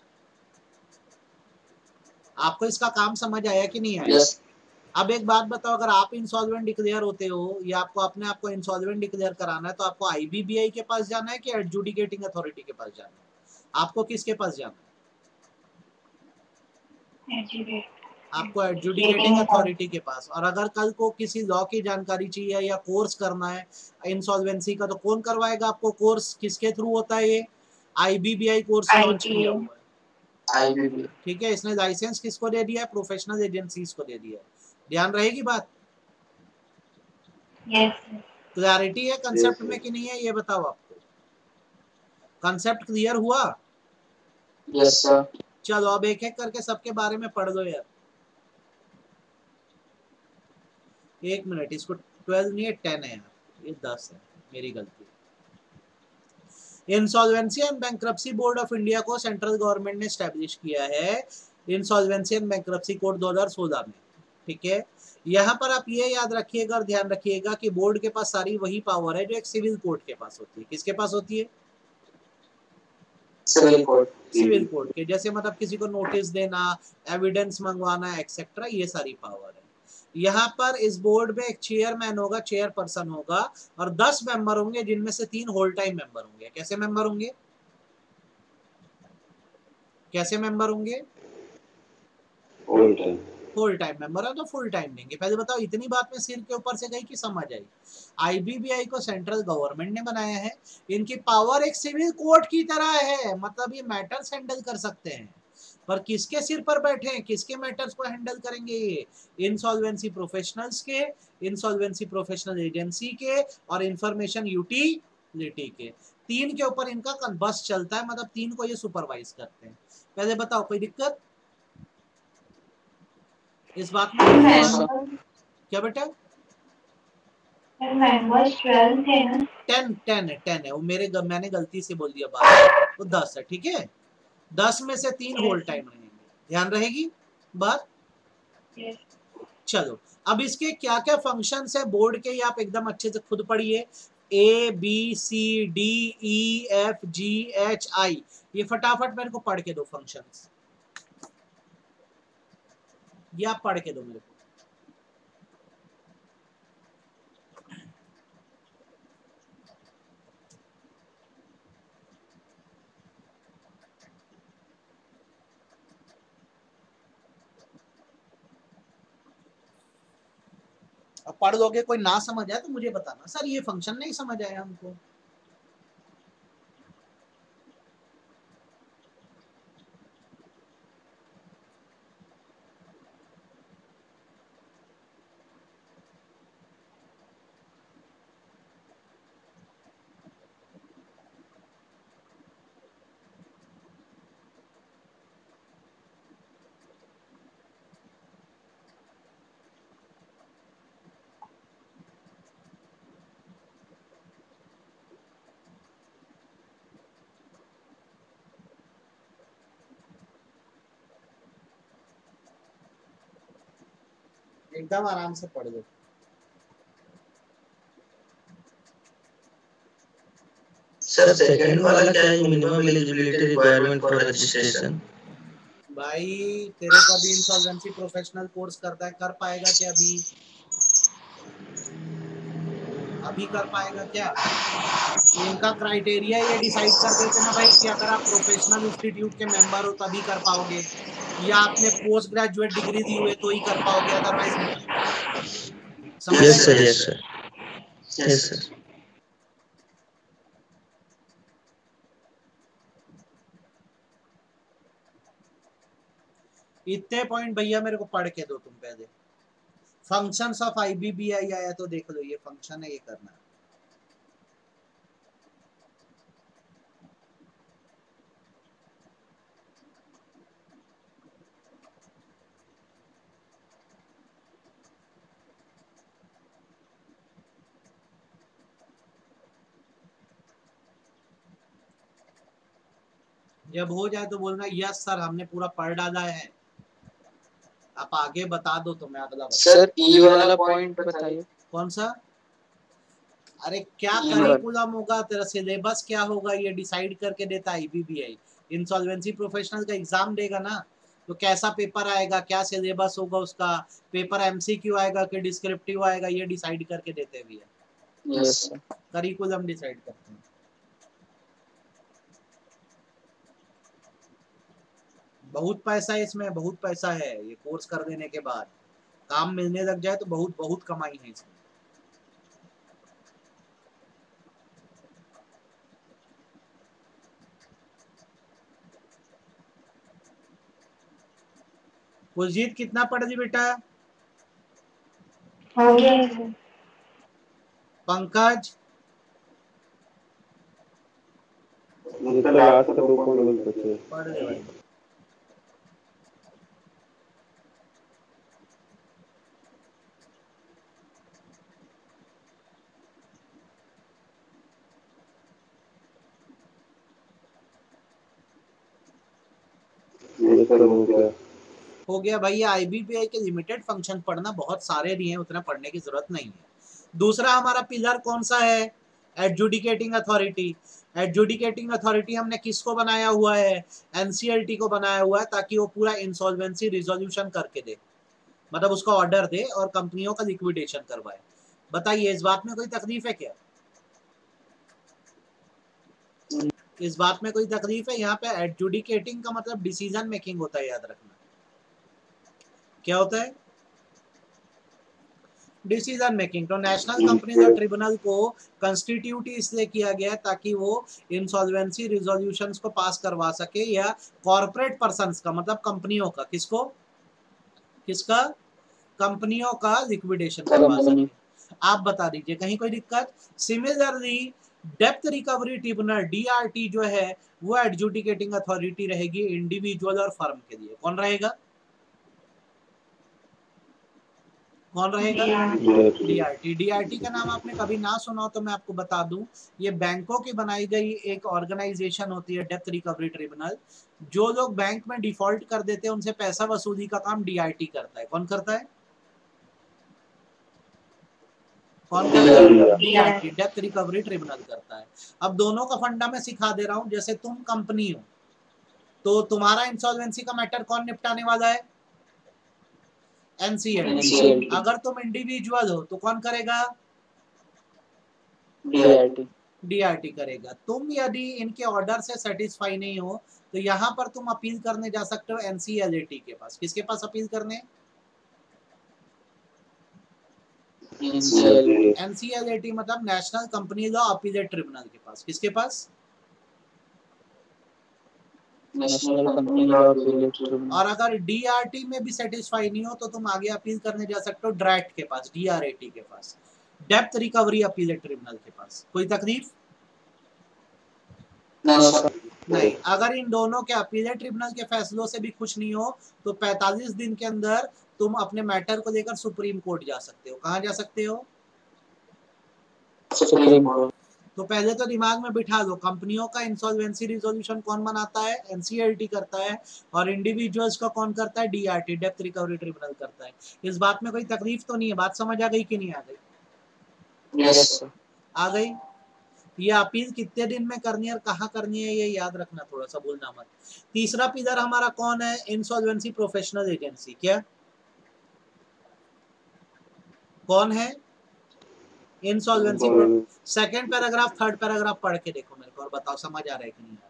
आपको इसका काम समझ आया कि नहीं आया? अब एक बात बताओ, अगर आप इंसॉल्वेंट डिक्लेयर होते हो या आपको अपने आप को इंसॉल्वेंट डिक्लेयर कराना है, तो आपको आईबीबीआई के पास जाना है कि एडजुडिकेटिंग अथॉरिटी के पास जाना है? आपको किसके पास जाना है? आपको एडजुडिकेटिंग अथॉरिटी के पास। और अगर कल को किसी लॉ की जानकारी चाहिए या कोर्स करना है इंसॉल्वेंसी का, तो कौन करवाएगा आपको कोर्स? किसके थ्रू होता है ये? आईबीबीआई कोर्स लॉन्च किया हुआ है। ठीक है, इसने लाइसेंस किसको दे दिया है? प्रोफेशनल एजेंसीज को दे दिया है। ध्यान रहेगी बात? क्लैरिटी है कंसेप्ट में कि नहीं है? ये बताओ आपको कंसेप्ट क्लियर हुआ? Yes sir. चलो अब एक एक करके सबके बारे में पढ़ लो यार। एक मिनट, इसको 12 नहीं है 10 है यार, ये 10 है, मेरी गलती। Insolvency and bankruptcy board of India को सेंट्रल गवर्नमेंट ने स्टैब्लिश किया है इंसॉल्वेंसी एंड बैंक्रप्सी कोड 2016 में। ठीक है, यहाँ पर आप ये याद रखिएगा और ध्यान रखिएगा कि बोर्ड के पास सारी वही पावर है जो एक सिविल कोर्ट के पास होती है। किसके पास होती है? Civil court. सिविल कोर्ट के। जैसे मतलब किसी को नोटिस देना, एविडेंस मंगवाना, एक्सेट्रा, ये सारी पावर है। यहाँ पर इस बोर्ड में एक चेयरमैन होगा, चेयरपर्सन होगा और 10 मेंबर होंगे, जिनमें से 3 होल टाइम मेंबर होंगे। कैसे मेंबर होंगे? कैसे मेंबर होंगे? फुल टाइम मेंबर है तो फुल टाइम देंगे। पहले बताओ, इतनी बात में सिर के ऊपर से गई कि समझ आई? आईबीबीआई को सेंट्रल गवर्नमेंट ने बनाया है। इनकी पावर एक सिविल कोर्ट की तरह है, मतलब ये मैटर्स हैंडल कर सकते हैं। पर किसके सिर पर बैठे हैं? किसके मैटर्स को हैंडल करेंगे ये? इंसॉल्वेंसी प्रोफेशनल्स के, इंसॉल्वेंसी प्रोफेशनल एजेंसी के और इंफॉर्मेशन यूटिलिटी के। 3 के ऊपर इनका बस चलता है, मतलब 3 को ये सुपरवाइज करते हैं। पहले बताओ कोई दिक्कत इस बात में? क्या बेटा? 10 है वो, मैंने गलती से बोल दिया बात, तो 10 है। ठीक है, 10 में से 3 होल टाइम रहेंगे। ध्यान रहेगी बात? चलो, अब इसके क्या क्या फंक्शन है बोर्ड के, ये आप एकदम अच्छे से खुद पढ़िए। ABCDEFGHI, ये फटाफट मेरे को पढ़ के दो फंक्शंस। ये आप पढ़ के दो मेरे को। अब पढ़ दोगे, कोई ना समझ आए तो मुझे बताना, सर ये फंक्शन नहीं समझ आया हमको। एकदम आराम से पढ़ लो। सर सेकंड वाला क्या है, minimum eligibility requirement for registration? भाई तेरे को अभी इंसॉल्वेंसी प्रोफेशनल कोर्स करता है, कर पाएगा क्या अभी कर पाएगा क्या? इनका क्राइटेरिया ये डिसाइड कर देते ना भाई कि अगर आप प्रोफेशनल इंस्टीट्यूट के मेंबर हो तभी कर पाओगे, या आपने पोस्ट ग्रेजुएट डिग्री दी हुई तो ही कर पाओगे, अदरवाइज नहीं। समझ yes sir, yes sir, yes sir. इतने पॉइंट भैया मेरे को पढ़ के दो तुम पहले। फंक्शंस ऑफ आईबीबीआई आया तो देख लो, ये फंक्शन है, ये करना है। जब हो जाए तो बोलना यस सर हमने पूरा पढ़ डाला है, आप आगे बता दो तो मैं अगला बता। सर ई वाला पॉइंट बताइए। कौन सा? अरे क्या करिकुलम होगा तेरा, सिलेबस क्या होगा, ये डिसाइड करके देता है आईबीबीआई। इंसॉल्वेंसी प्रोफेशनल का एग्जाम देगा ना, तो कैसा पेपर आएगा, क्या सिलेबस होगा उसका, पेपर एमसीक्यू आएगा कि डिस्क्रिप्टिव आएगा, ये डिसाइड करके देते भी है। यस सर, करिकुलम डिसाइड करते हैं। बहुत पैसा है इसमें, बहुत पैसा है। ये कोर्स कर देने के बाद काम मिलने लग जाए तो बहुत बहुत कमाई है इसमें। कुलजीत कितना पढ़ ली बेटा? हो गया। पंकज पढ़ ले भाई। हो गया भैया। आईबीपीआई के लिमिटेड फंक्शन पढ़ना, बहुत सारे दिए हैं, उतना पढ़ने की जरूरत नहीं है। दूसरा हमारा पिलर कौन सा है? Adjudicating authority. एडजुडिकेटिंग अथॉरिटी हमने किसको बनाया हुआ है? एनसीएलटी को बनाया हुआ है, ताकि वो पूरा इंसॉल्वेंसी रिजोल्यूशन करके दे, मतलब उसका ऑर्डर दे और कंपनियों का लिक्विडेशन करवाए। बताइए इस बात में कोई तकलीफ है क्या? इस बात में कोई तकलीफ है? यहाँ पे एडजुडिकेटिंग का मतलब डिसीजन मेकिंग होता है, याद रखना। क्या होता है? Decision making. तो नेशनल कंपनी लॉ ट्रिब्यूनल को कंस्टिट्यूट इसलिए किया गया ताकि वो इंसॉल्वेंसी रिजोल्यूशंस को पास करवा सके, या कॉर्पोरेट पर्संस का मतलब कंपनियों का, किसको, किसका, कंपनियों का लिक्विडेशन करवा सके। आप बता दीजिए कहीं कोई दिक्कत? सिमिलरली डेप्थ रिकवरी ट्रिब्यूनल डीआरटी जो है वो एडजुडिकेटिंग अथॉरिटी रहेगी इंडिविजुअल और फर्म के लिए। कौन रहेगा? कौन रहेगा? डीआरटी। डीआरटी का नाम आपने कभी ना सुना हो तो मैं आपको बता दूं, ये बैंकों की बनाई गई एक ऑर्गेनाइजेशन होती है, डेप्थ रिकवरी ट्रिब्यूनल। जो लोग बैंक में डिफॉल्ट कर देते हैं उनसे पैसा वसूली का काम डीआरटी करता है। कौन करता है? कौन करता है? डीआरटी, डेप्थ रिकवरी ट्रिब्यूनल करता है। अब दोनों का फंडा मैं सिखा दे रहा हूं। जैसे तुम कंपनी हो तो तुम्हारा इंसॉल्वेंसी का मैटर कौन निपटाने वाला है? एनसीएलटी। अगर तुम इंडिविजुअल हो तो कौन करेगा? डीआरटी। डीआरटी करेगा। तुम यदि इनके ऑर्डर से सेटिस्फाई नहीं हो तो यहाँ पर तुम अपील करने जा सकते हो एनसीएलटी के पास। किसके पास अपील करने? एनसीएलटी मतलब national company law appellate tribunal के पास। किसके पास? National company law appellate tribunal. और अगर डीआरटी में भी सेटिस्फाई नहीं हो तो तुम आगे अपील करने जा सकते हो ड्रैट के पास, डीआरएटी के पास, डेप्थ रिकवरी अपीलेट ट्रिब्यूनल के पास। कोई तकलीफ नहीं। अगर इन दोनों के अपीलेट ट्रिब्यूनल के फैसलों से भी खुश नहीं हो तो 45 दिन के अंदर तुम अपने मैटर को लेकर सुप्रीम कोर्ट जा सकते हो। कहाँ जा सकते हो? Supreme court. तो पहले तो दिमाग में बिठा लो, कंपनियों का इंसॉल्वेंसी रिजोल्यूशन कौन बनाता है? एनसीएलटी करता है। और इंडिविजुअल्स का कौन करता है? डीआरटी, डेप्थ रिकवरी ट्रिब्यूनल करता है। इस बात में कोई तकलीफ तो नहीं है? बात समझ आ गई कि नहीं आ गई? Yes sir. आ गई। ये अपील कितने दिन में करनी है और कहाँ करनी है ये याद रखना, थोड़ा सा भूलना मत। तीसरा पिलर हमारा कौन है? Insolvency professional agency. क्या कौन है? Insolvency. Second paragraph, third paragraph पढ़ के देखो मेरे को और बताओ समझ आ रहा है कि नहीं आ रहा।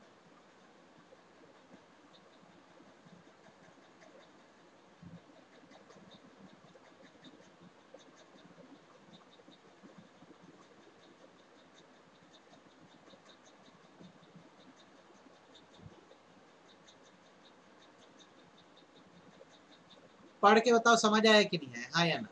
पढ़ के बताओ समझ आया कि नहीं है, हाँ या ना?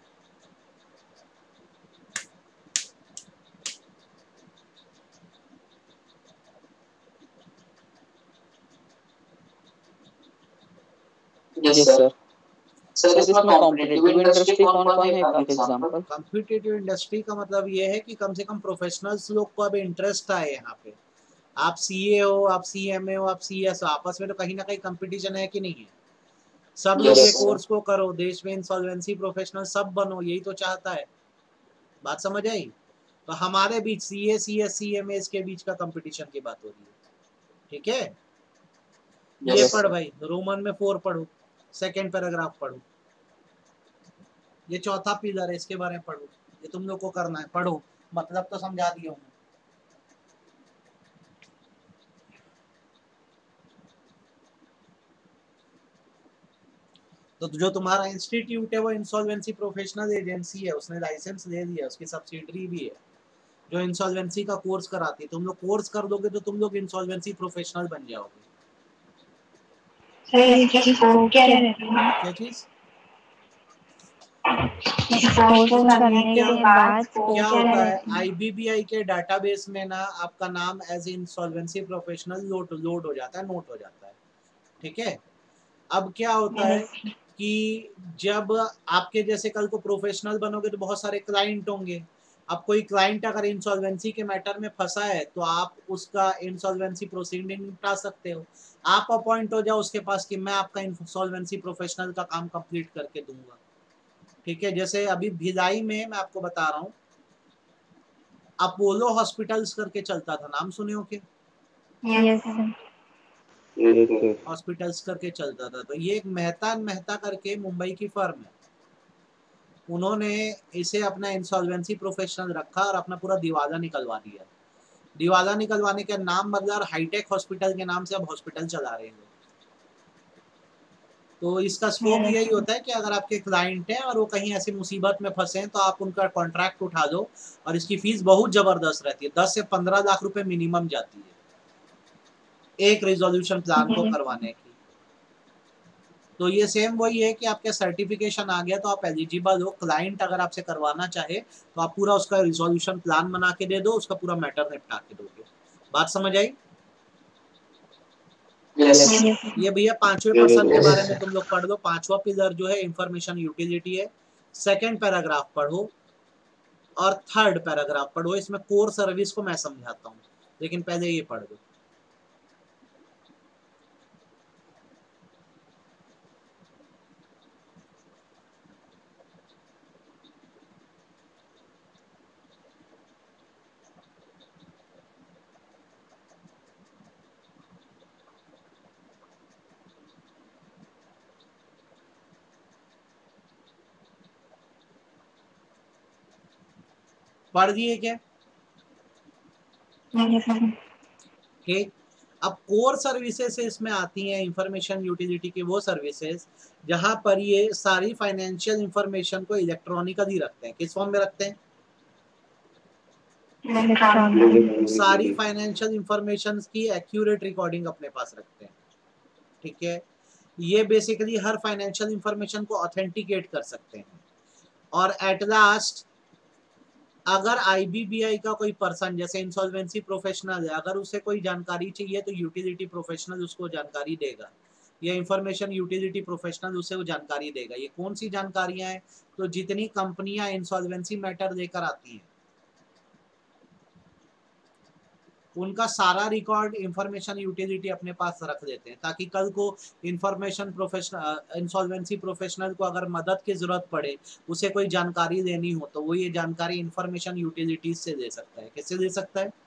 Yes sir. सर इसमें कॉम्पिटिटिव इंडस्ट्री कौन कौन है, फॉर एग्जांपल? कॉम्पिटिटिव इंडस्ट्री का मतलब ये है कि कम से कम प्रोफेशनल्स लोग को अब इंटरेस्ट आए यहाँ पे। आप सीए हो, आप सीएमए हो, आप सीएस हो, आपस में तो कहीं ना कहीं कंपटीशन है कि नहीं है? सब लोग ये कोर्स को करो, देश में इंसॉल्वेंसी प्रोफेशनल सब बनो, यही तो चाहता है। बात समझ आई? तो हमारे बीच सीए, सीएस, सीएमए के बीच का कंपटीशन की बात हो रही है। ठीक है, ये पढ़ भाई, रोमन में 4 पढ़ो, सेकंड पैराग्राफ पढ़ो। ये चौथा पिलर है, इसके बारे में पढ़ो। ये तुम लोग को करना है, पढ़ो। मतलब तो समझा दिया हूँ। तो जो तुम्हारा इंस्टीट्यूट है वो इंसॉल्वेंसी प्रोफेशनल एजेंसी है, उसने लाइसेंस ले लिया, उसकी सब्सिडरी भी है जो इंसॉल्वेंसी का कोर्स कराती है। तुम लोग कोर्स कर दोगे तो तुम लोग इंसॉल्वेंसी प्रोफेशनल बन जाओगे। क्या चीज? क्या होता है, आईबीबीआई के डाटाबेस में ना आपका नाम एज इंसॉल्वेंसी प्रोफेशनल लोड हो जाता है, नोट हो जाता है। ठीक है, अब क्या होता है कि जब आपके जैसे कल को प्रोफेशनल बनोगे तो बहुत सारे क्लाइंट होंगे। अब कोई क्लाइंट अगर इंसॉल्वेंसी के मैटर में फंसा है तो आप उसका इंसॉल्वेंसी प्रोसीडिंग निपटा सकते हो। आप अपॉइंट हो जाओ उसके पास कि मैं आपका इंसॉल्वेंसी प्रोफेशनल का काम कंप्लीट करके दूंगा। ठीक है, जैसे अभी भिलाई में मैं आपको बता रहा हूँ, अपोलो हॉस्पिटल्स करके चलता था, नाम सुने हो क्या? हॉस्पिटल्स करके चलता था। तो ये एक मेहता करके मुंबई की फर्म है, उन्होंने इसे अपना इंसॉल्वेंसी प्रोफेशनल रखा और अपना पूरा दिवाला निकलवा दिया। दिवाला निकलवाने के नाम बदला, हाईटेक हॉस्पिटल के नाम से अब हॉस्पिटल चला रहे हैं। तो इसका स्कोप यही होता है कि अगर आपके क्लाइंट हैं और वो कहीं ऐसी मुसीबत में फंसे हैं तो आप उनका कॉन्ट्रैक्ट उठा लो, और इसकी फीस बहुत जबरदस्त रहती है, 10 से 15 लाख रुपए मिनिमम जाती है एक रिजोल्यूशन प्लान को करवाने की। तो ये सेम वही है कि आपके सर्टिफिकेशन आ गया तो आप एलिजिबल हो। क्लाइंट अगर आपसे करवाना चाहे तो आप पूरा उसका रिजोल्यूशन प्लान बना के दे दो, उसका पूरा मैटर निपटा के दोगे। बात समझ आई? ये भैया 5वें पर्सन के बारे में तुम लोग पढ़ लो। 5वां पिलर जो है इंफॉर्मेशन यूटिलिटी है। सेकंड पैराग्राफ पढ़ो और थर्ड पैराग्राफ पढ़ो। इसमें कोर सर्विस को मैं समझाता हूँ, लेकिन पहले ये पढ़ दो। पढ़ दिए क्या? ठीक, अब कोर सर्विसेज इसमें आती हैं इंफॉर्मेशन यूटिलिटी की वो सर्विसेज जहां पर ये सारी फाइनेंशियल इंफॉर्मेशन को इलेक्ट्रॉनिकली रखते हैं। किस फॉर्म में रखते हैं? सारी फाइनेंशियल इंफॉर्मेशन की एक्यूरेट रिकॉर्डिंग अपने पास रखते हैं। ठीक है, ये बेसिकली हर फाइनेंशियल इंफॉर्मेशन को ऑथेंटिकेट कर सकते हैं। और एट लास्ट अगर आईबीबीआई का कोई पर्सन जैसे इंसॉल्वेंसी प्रोफेशनल है, अगर उसे कोई जानकारी चाहिए तो यूटिलिटी प्रोफेशनल उसको जानकारी देगा, या इंफॉर्मेशन यूटिलिटी प्रोफेशनल उसे वो जानकारी देगा। ये कौन सी जानकारियां हैं? तो जितनी कंपनियां इंसॉल्वेंसी मैटर लेकर आती हैं उनका सारा रिकॉर्ड इंफॉर्मेशन यूटिलिटी अपने पास रख देते हैं, ताकि कल को इंफॉर्मेशन प्रोफेशनल इंसॉल्वेंसी प्रोफेशनल को अगर मदद की जरूरत पड़े, उसे कोई जानकारी देनी हो, तो वो ये जानकारी इंफॉर्मेशन यूटिलिटीज से दे सकता है। कैसे दे सकता है?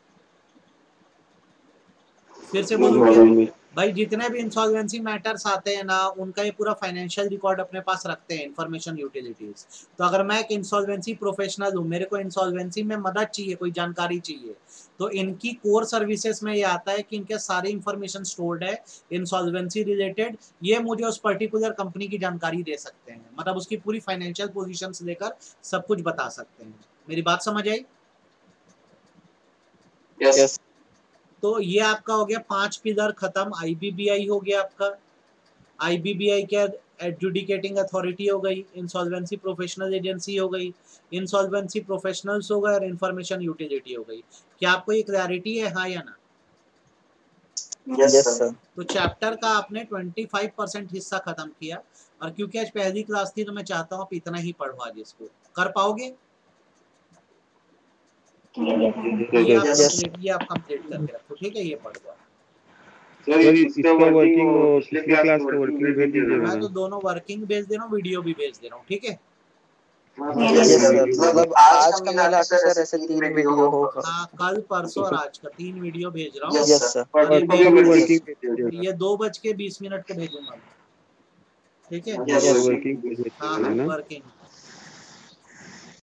फिर से बोलूंगे भाई, जितने भी इंसॉल्वेंसी मैटर्स आते हैं ना, उनका ये पूरा फाइनेंशियल रिकॉर्ड अपने पास रखते हैं इंफॉर्मेशन यूटिलिटीज। तो अगर मैं एक इंसॉल्वेंसी प्रोफेशनल हूँ, मेरे को इंसॉल्वेंसी में मदद चाहिए, कोई जानकारी चाहिए, तो इनकी कोर सर्विसेज में ये आता है कि इनके सारी इंफॉर्मेशन स्टोर्ड है इंसॉल्वेंसी रिलेटेड। ये मुझे उस पर्टिकुलर कंपनी की जानकारी दे सकते हैं, मतलब उसकी पूरी फाइनेंशियल पोजीशन से लेकर सब कुछ बता सकते हैं। मेरी बात समझ आई? यस। तो ये आपका हो गया 5 पिलर खत्म। आईबीबीआई हो गया आपका। आईबीबीआई क्या? एडजुडिकेटिंग अथॉरिटी हो गई, इंसॉल्वेंसी प्रोफेशनल एजेंसी हो गई, इंसॉल्वेंसी प्रोफेशनल्स हो गए, और इंफॉर्मेशन यूटिलिटी हो गई। क्या आपको ये क्लैरिटी है, हाँ या ना? Yes sir. तो चैप्टर का आपने 25% हिस्सा खत्म किया, और क्योंकि आज पहली क्लास थी तो मैं चाहता हूँ आप इतना ही पढ़ो आज। इसको कर पाओगे? ये आप कंप्लीट करके रखो, ठीक है? ये पढ़ो। सर इसका वर्किंग पिछले क्लास का वर्किंग भेज दीजिएगा। मैं तो दोनों वर्किंग भेज दे रहा हूँ, वीडियो भी भेज दे रहा हूँ, ठीक है? मतलब आज का मिला के सर ऐसे 3 वीडियो होगा। हाँ, कल परसों और आज का 3 वीडियो भेज रहा हूँ। Yes sir. ये 2:20 को भेजूंगा, ठीक है? वर्किंग हाँ, वर्किंग